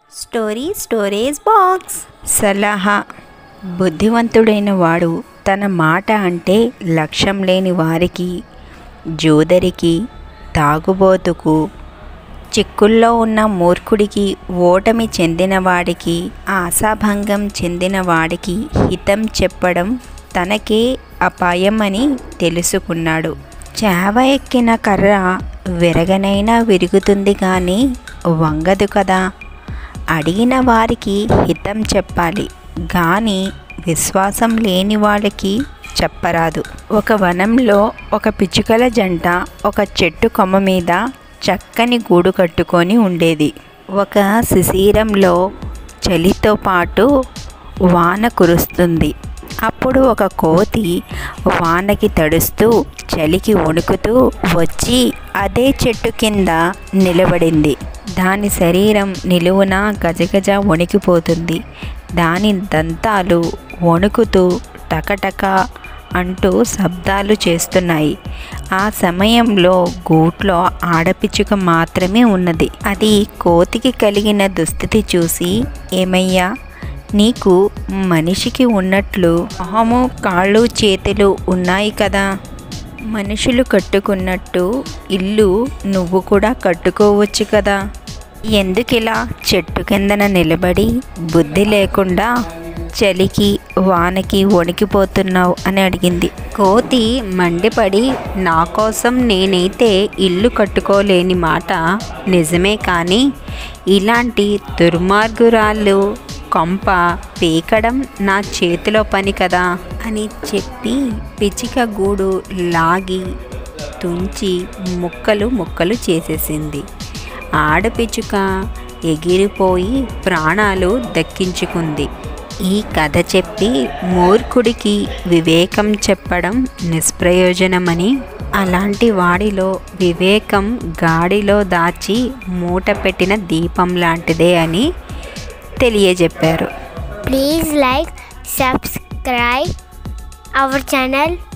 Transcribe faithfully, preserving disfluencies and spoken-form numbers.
Story storage box. సలహా. బుద్ధివంతుడైన వాడు తన మాట అంటే లక్ష్యం లేని వారికి, జోదరికి, తాగుబోతుకు, చిక్కుల్లో ఉన్న మూర్ఖుడికి, ఓటమి చెందినవాడికి, ఆశాభంగం చెందినవాడికి హితం చెప్పడం తనకే అపాయం అని తెలుసుకున్నాడు. చావ ఎక్కిన కర్ర విరగనైనా విరుగుతుంది కానీ వంగదు కదా. అడిగిన వారికి హితం చెప్పాలి కానీ విశ్వాసం లేని వాళ్ళకి చెప్పరాదు. ఒక వనంలో ఒక పిచ్చుకల జంట ఒక చెట్టు కొమ్మ మీద చక్కని గూడు కట్టుకొని ఉండేది. ఒక శిశిరంలో చలితో పాటు వాన కురుస్తుంది. అప్పుడు ఒక కోతి వానకి తడుస్తూ చలికి వణుకుతూ వచ్చి అదే చెట్టు కింద నిలబడింది. దాని శరీరం నిలువున గజగజ వణికిపోతుంది. దాని దంతాలు వణుకుతూ టకటక అంటూ శబ్దాలు చేస్తున్నాయి. ఆ సమయంలో గూట్లో ఆడపిచ్చుక మాత్రమే ఉన్నది. అది కోతికి కలిగిన దుస్థితి చూసి, ఏమయ్యా, నీకు మనిషికి ఉన్నట్లు మొహము, కాళ్ళు, చేతులు ఉన్నాయి కదా. మనుషులు కట్టుకున్నట్టు ఇల్లు నువ్వు కూడా కట్టుకోవచ్చు కదా. ఎందుకిలా చెట్టు కిందన నిలబడి బుద్ధి లేకుండా చలికి వానకి వణికిపోతున్నావు అని అడిగింది. కోతి మండిపడి, నా కోసం నేనైతే ఇల్లు కట్టుకోలేని మాట నిజమే, కానీ ఇలాంటి దుర్మార్గురాళ్ళు కొంప పీకడం నా చేతిలో పని కదా అని చెప్పి పిచ్చిక గూడు లాగి తుంచి ముక్కలు ముక్కలు చేసేసింది. ఆడపిచ్చుక ఎగిరిపోయి ప్రాణాలు దక్కించుకుంది. ఈ కథ చెప్పి మూర్ఖుడికి వివేకం చెప్పడం నిష్ప్రయోజనమని, అలాంటి వాడిలో వివేకం గాడిలో దాచి మూట పెట్టిన దీపం లాంటిదే అని తెలియజెప్పారు. Please like, subscribe our channel.